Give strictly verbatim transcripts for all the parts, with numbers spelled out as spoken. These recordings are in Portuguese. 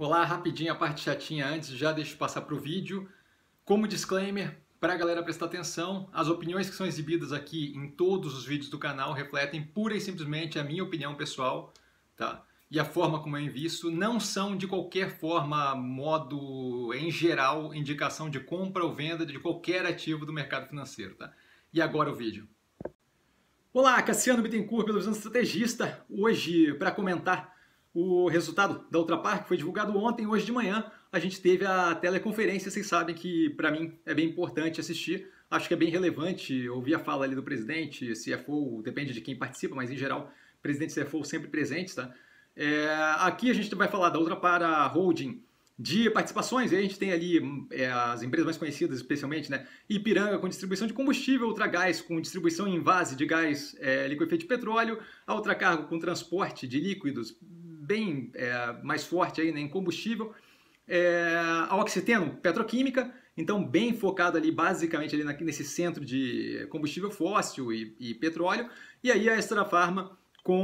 Olá, rapidinho a parte chatinha antes, já deixo passar para o vídeo. Como disclaimer, para a galera prestar atenção, as opiniões que são exibidas aqui em todos os vídeos do canal refletem pura e simplesmente a minha opinião pessoal, tá? E a forma como eu invisto não são de qualquer forma, modo, em geral, indicação de compra ou venda de qualquer ativo do mercado financeiro, tá? E agora o vídeo. Olá, Cassiano Bittencourt, pelo Visão Estrategista, hoje para comentar o resultado da Ultrapar, que foi divulgado ontem. Hoje de manhã a gente teve a teleconferência. Vocês sabem que para mim é bem importante assistir, acho que é bem relevante ouvir a fala ali do presidente, C F O, depende de quem participa, mas em geral, presidente e C F O sempre presentes, tá? É, aqui a gente vai falar da Ultrapar, a holding de participações, e a gente tem ali é, as empresas mais conhecidas, especialmente, né? Ipiranga com distribuição de combustível, Ultragás com distribuição em vase de gás é, liquefeito de petróleo, a Ultracargo com transporte de líquidos bem é, mais forte aí, né, em combustível, é, a Oxiteno, petroquímica, então bem focado ali basicamente ali nesse centro de combustível fóssil e, e petróleo, e aí a Extrafarma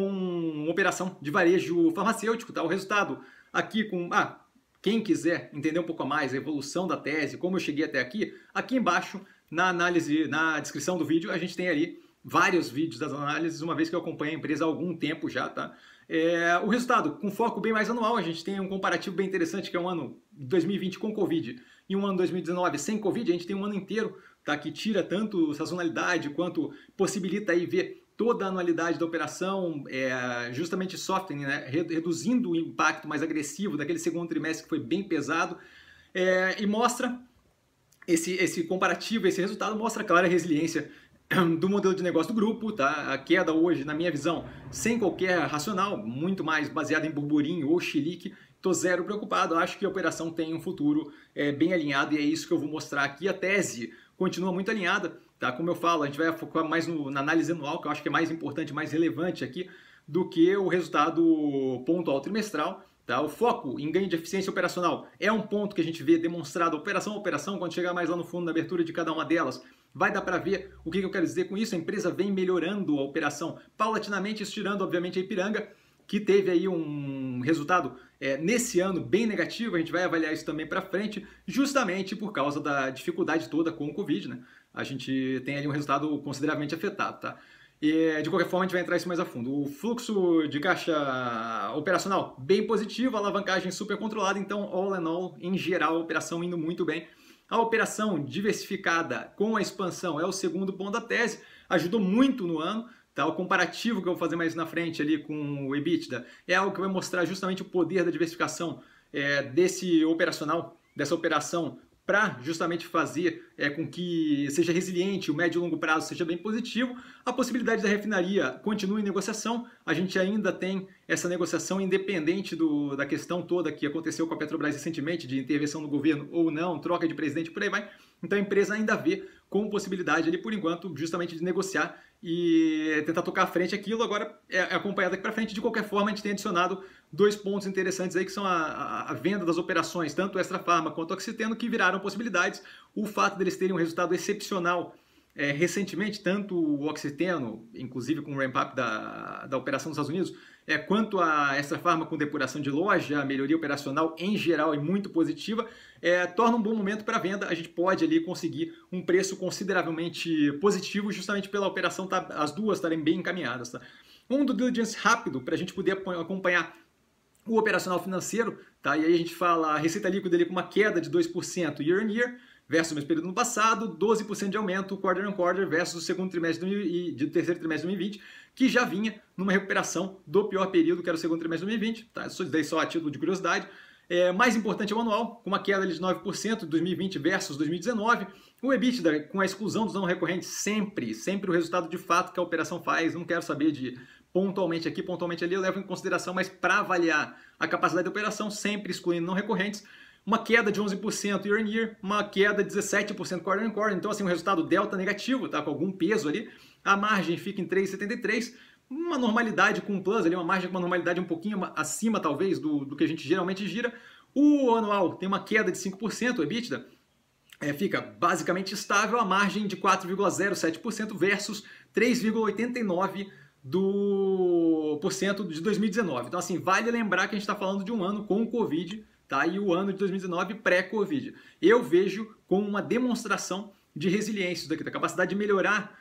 com operação de varejo farmacêutico, tá? O resultado aqui com... Ah, quem quiser entender um pouco mais a evolução da tese, como eu cheguei até aqui, aqui embaixo, na análise, na descrição do vídeo, a gente tem ali vários vídeos das análises, uma vez que eu acompanho a empresa há algum tempo já, tá? É, o resultado, com foco bem mais anual, a gente tem um comparativo bem interessante, que é um ano dois mil e vinte com Covid e um ano dois mil e dezenove sem Covid. A gente tem um ano inteiro, tá, que tira tanto sazonalidade quanto possibilita aí ver toda a anualidade da operação, é, justamente softening, né, reduzindo o impacto mais agressivo daquele segundo trimestre que foi bem pesado, é, e mostra esse, esse comparativo, esse resultado mostra a clara resiliência do modelo de negócio do grupo, tá? A queda hoje, na minha visão, sem qualquer racional, muito mais baseada em burburinho ou chilique. Tô zero preocupado, acho que a operação tem um futuro é, bem alinhado e é isso que eu vou mostrar aqui. A tese continua muito alinhada, tá? Como eu falo, a gente vai focar mais no, na análise anual, que eu acho que é mais importante, mais relevante aqui, do que o resultado pontual trimestral. Tá? O foco em ganho de eficiência operacional é um ponto que a gente vê demonstrado operação a operação. Quando chegar mais lá no fundo, na abertura de cada uma delas, vai dar para ver o que eu quero dizer com isso. A empresa vem melhorando a operação paulatinamente, isso tirando, obviamente, a Ipiranga, que teve aí um resultado é, nesse ano bem negativo. A gente vai avaliar isso também para frente, justamente por causa da dificuldade toda com o Covid, né? A gente tem ali um resultado consideravelmente afetado, tá? E, de qualquer forma, a gente vai entrar isso mais a fundo. O fluxo de caixa operacional bem positivo, a alavancagem super controlada, então, all in all, em geral, a operação indo muito bem. A operação diversificada com a expansão é o segundo ponto da tese, ajudou muito no ano. Tá? O comparativo que eu vou fazer mais na frente ali com o EBITDA é algo que vai mostrar justamente o poder da diversificação é, desse operacional, dessa operação, para justamente fazer é, com que seja resiliente, o médio e longo prazo seja bem positivo. A possibilidade da refinaria continua em negociação, a gente ainda tem essa negociação independente do, da questão toda que aconteceu com a Petrobras recentemente, de intervenção no governo ou não, troca de presidente, por aí vai. Então a empresa ainda vê com possibilidade ali, por enquanto, justamente de negociar e tentar tocar à frente aquilo. Agora é acompanhado aqui para frente. De qualquer forma, a gente tem adicionado dois pontos interessantes aí, que são a, a, a venda das operações, tanto Extrafarma quanto Oxiteno, que viraram possibilidades. O fato deles terem um resultado excepcional é, recentemente, tanto o Oxiteno, inclusive com o ramp-up da, da operação dos Estados Unidos, é, quanto a Extrafarma com depuração de loja, a melhoria operacional em geral é muito positiva, é, torna um bom momento para venda. A gente pode ali conseguir um preço consideravelmente positivo, justamente pela operação, tá, as duas estarem bem encaminhadas. Tá? Um do diligence rápido, para a gente poder acompanhar o operacional financeiro, tá? E aí a gente fala a receita líquida ali com uma queda de dois por cento year on year, versus o mesmo período no passado, doze por cento de aumento quarter on quarter versus o segundo trimestre e do terceiro trimestre de dois mil e vinte, que já vinha numa recuperação do pior período, que era o segundo trimestre de dois mil e vinte, tá? Isso daí só a título de curiosidade. É, mais importante é o anual, com uma queda de nove por cento de dois mil e vinte versus dois mil e dezenove. O EBITDA, com a exclusão dos não recorrentes, sempre, sempre o resultado de fato que a operação faz. Não quero saber de pontualmente aqui, pontualmente ali, eu levo em consideração, mas para avaliar a capacidade da operação, sempre excluindo não recorrentes, uma queda de onze por cento year on year, uma queda de dezessete por cento quarter on quarter, então assim, um resultado delta negativo, tá, com algum peso ali. A margem fica em três vírgula setenta e três, uma normalidade com um plus ali, uma margem com uma normalidade um pouquinho acima talvez do, do que a gente geralmente gira. O anual tem uma queda de cinco por cento, o EBITDA é, fica basicamente estável, a margem de quatro vírgula zero sete por cento versus três vírgula oitenta e nove por cento do por cento de dois mil e dezenove. Então, assim, vale lembrar que a gente está falando de um ano com o Covid, tá? E o ano de dois mil e dezenove pré-Covid. Eu vejo como uma demonstração de resiliência isso daqui, da capacidade de melhorar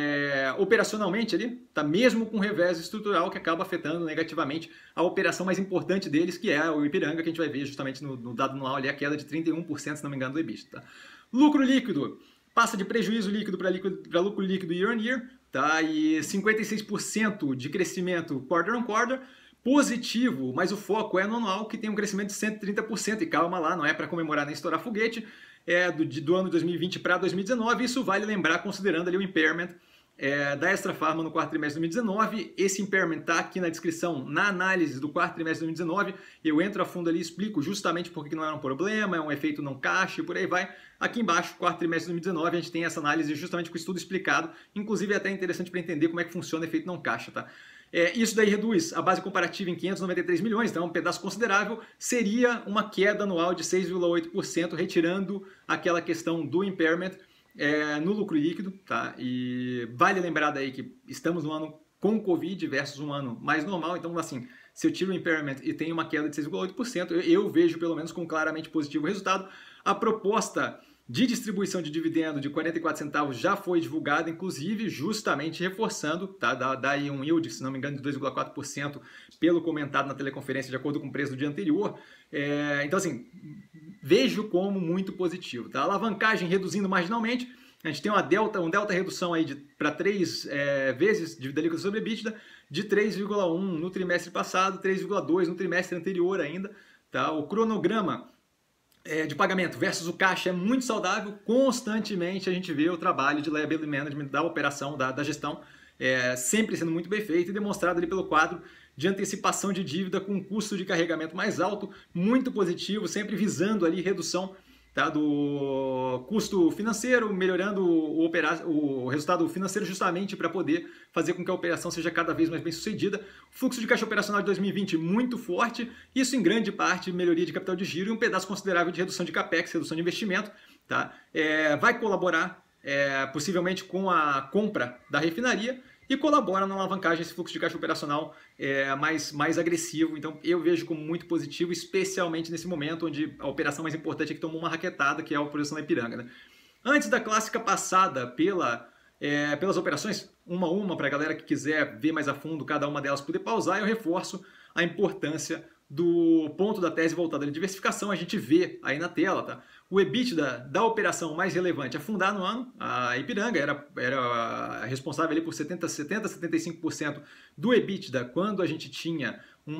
é, operacionalmente ali, tá? Mesmo com revés estrutural que acaba afetando negativamente a operação mais importante deles, que é o Ipiranga, que a gente vai ver justamente no, no dado anual ali, a queda de trinta e um por cento, se não me engano, do EBITDA. Tá? Lucro líquido passa de prejuízo líquido para lucro líquido year on year, tá? E cinquenta e seis por cento de crescimento quarter on quarter, positivo, mas o foco é no anual, que tem um crescimento de cento e trinta por cento, e calma lá, não é para comemorar nem estourar foguete, é do, do ano dois mil e vinte para dois mil e dezenove, isso vale lembrar considerando ali o impairment é, da Extra Pharma no quarto trimestre de dois mil e dezenove, esse impairment está aqui na descrição, na análise do quarto trimestre de dois mil e dezenove, eu entro a fundo ali e explico justamente por que não era um problema, é um efeito não caixa e por aí vai. Aqui embaixo, quarto trimestre de dois mil e dezenove, a gente tem essa análise justamente com o estudo explicado, inclusive é até interessante para entender como é que funciona o efeito não caixa, tá? É, isso daí reduz a base comparativa em quinhentos e noventa e três milhões, então é um pedaço considerável, seria uma queda anual de seis vírgula oito por cento, retirando aquela questão do impairment é, no lucro líquido, tá? E vale lembrar daí que estamos no ano com Covid versus um ano mais normal, então assim, se eu tiro o impairment e tenho uma queda de seis vírgula oito por cento, eu, eu vejo pelo menos com claramente positivo resultado. A proposta de distribuição de dividendo de quarenta e quatro centavos já foi divulgada, inclusive justamente reforçando, tá? Dá, dá aí um yield, se não me engano, de dois vírgula quatro por cento pelo comentado na teleconferência, de acordo com o preço do dia anterior. É, então, assim, vejo como muito positivo. Tá? Alavancagem reduzindo marginalmente, a gente tem uma delta, um delta redução aí para três é, vezes dívida líquida sobre EBITDA, de três vírgula um no trimestre passado, três vírgula dois no trimestre anterior ainda. Tá? O cronograma É, de pagamento versus o caixa é muito saudável, constantemente a gente vê o trabalho de liability management da operação, da, da gestão, é, sempre sendo muito bem feito e demonstrado ali pelo quadro de antecipação de dívida com um custo de carregamento mais alto, muito positivo, sempre visando ali redução, tá, do custo financeiro, melhorando o, opera... o resultado financeiro justamente para poder fazer com que a operação seja cada vez mais bem sucedida. O fluxo de caixa operacional de dois mil e vinte muito forte, isso em grande parte melhoria de capital de giro e um pedaço considerável de redução de capex, redução de investimento. Tá? É, vai colaborar é, possivelmente com a compra da refinaria e colabora na alavancagem esse fluxo de caixa operacional é, mais, mais agressivo. Então eu vejo como muito positivo, especialmente nesse momento onde a operação mais importante é que tomou uma raquetada, que é a operação da Ipiranga. Né? Antes da clássica passada pela, é, pelas operações, uma a uma, para a galera que quiser ver mais a fundo cada uma delas poder pausar, eu reforço a importância do ponto da tese voltada à diversificação. A gente vê aí na tela, tá? O EBITDA da operação mais relevante a fundar no ano, a Ipiranga era, era responsável ali por setenta, setenta, setenta e cinco por cento do EBITDA quando a gente tinha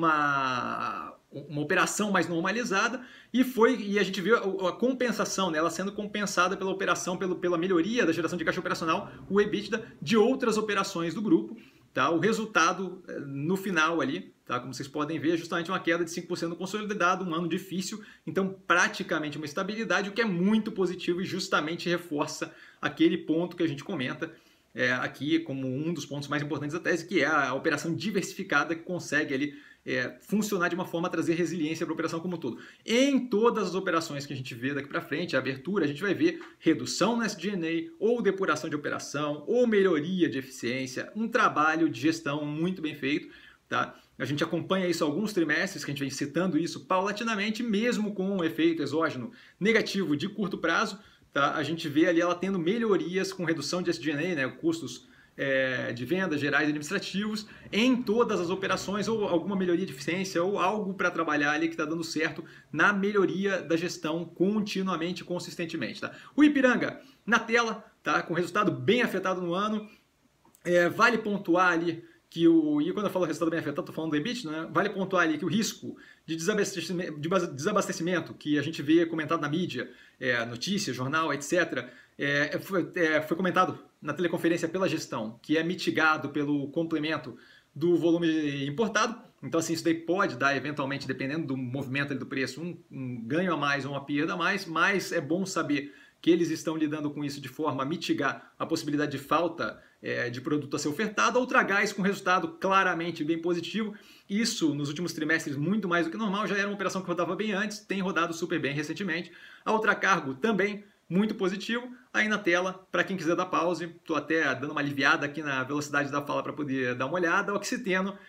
uma, uma operação mais normalizada e, foi, e a gente viu a, a compensação, né, ela sendo compensada pela operação, pelo, pela melhoria da geração de caixa operacional, o EBITDA de outras operações do grupo. Tá? O resultado no final ali, tá? Como vocês podem ver, é justamente uma queda de cinco por cento no consolidado, um ano difícil, então praticamente uma estabilidade, o que é muito positivo e justamente reforça aquele ponto que a gente comenta é, aqui como um dos pontos mais importantes da tese, que é a operação diversificada que consegue ali é, funcionar de uma forma a trazer resiliência para a operação como um todo. Em todas as operações que a gente vê daqui para frente, a abertura, a gente vai ver redução no S G and A, ou depuração de operação, ou melhoria de eficiência, um trabalho de gestão muito bem feito. Tá? A gente acompanha isso há alguns trimestres, que a gente vem citando isso paulatinamente, mesmo com um efeito exógeno negativo de curto prazo. Tá? A gente vê ali ela tendo melhorias com redução de S G and A, né, custos é, de vendas gerais e administrativos em todas as operações, ou alguma melhoria de eficiência, ou algo para trabalhar ali que está dando certo na melhoria da gestão continuamente, consistentemente. Tá? O Ipiranga na tela, tá? Com resultado bem afetado no ano, é, vale pontuar ali que o, e quando eu falo resultado bem afetado, estou falando do EBITDA, né? Vale pontuar ali que o risco de desabastecimento, de desabastecimento que a gente vê comentado na mídia, é, notícia, jornal, etcétera, é, foi, é, foi comentado na teleconferência pela gestão, que é mitigado pelo complemento do volume importado. Então, assim, isso daí pode dar, eventualmente, dependendo do movimento do preço, um, um ganho a mais ou uma perda a mais, mas é bom saber que eles estão lidando com isso de forma a mitigar a possibilidade de falta é, de produto a ser ofertado. A Ultragás com resultado claramente bem positivo. Isso, nos últimos trimestres, muito mais do que normal. Já era uma operação que rodava bem antes, tem rodado super bem recentemente. A Ultracargo também muito positivo. Aí na tela, para quem quiser dar pause, estou até dando uma aliviada aqui na velocidade da fala para poder dar uma olhada. O Oxiteno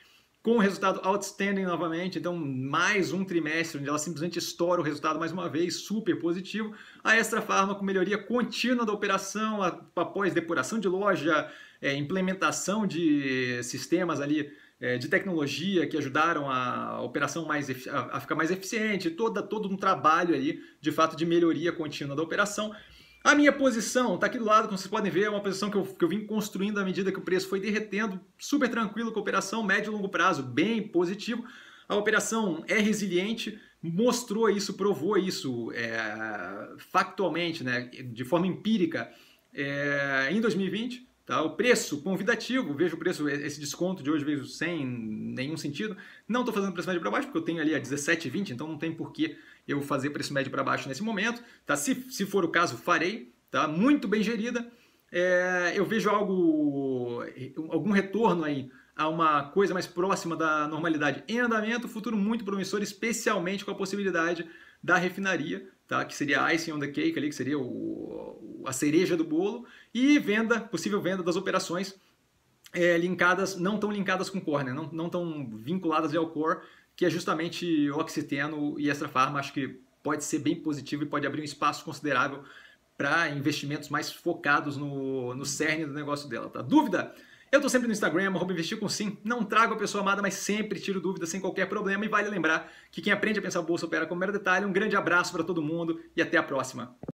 com o resultado outstanding novamente, então mais um trimestre onde ela simplesmente estoura o resultado mais uma vez, super positivo. A Extra Farma com melhoria contínua da operação, após depuração de loja, é, implementação de sistemas ali é, de tecnologia que ajudaram a operação mais, a, a ficar mais eficiente, toda, todo um trabalho ali, de fato, de melhoria contínua da operação. A minha posição está aqui do lado, como vocês podem ver, é uma posição que eu, que eu vim construindo à medida que o preço foi derretendo, super tranquilo com a operação, médio e longo prazo, bem positivo. A operação é resiliente, mostrou isso, provou isso é, factualmente, né, de forma empírica, é, em dois mil e vinte. Tá? O preço convidativo, vejo o preço, esse desconto de hoje veio sem nenhum sentido. Não estou fazendo preço médio para baixo, porque eu tenho ali a dezessete e vinte, então não tem porquê eu fazer preço médio para baixo nesse momento. Tá? Se, se for o caso, farei. Tá? Muito bem gerida. É, eu vejo algo, algum retorno aí a uma coisa mais próxima da normalidade em andamento, futuro muito promissor, especialmente com a possibilidade da refinaria, tá? Que seria a icing on the cake, ali, que seria o, a cereja do bolo, e venda, possível venda das operações é, linkadas, não tão linkadas com core, né? não, não tão vinculadas ao core, que é justamente Oxiteno e Extra Farma. Acho que pode ser bem positivo e pode abrir um espaço considerável para investimentos mais focados no, no cerne do negócio dela. Tá? Dúvida? Eu estou sempre no Instagram, arroba investir com sim. Não trago a pessoa amada, mas sempre tiro dúvidas sem qualquer problema. E vale lembrar que quem aprende a pensar bolsa opera com mero detalhe. Um grande abraço para todo mundo e até a próxima.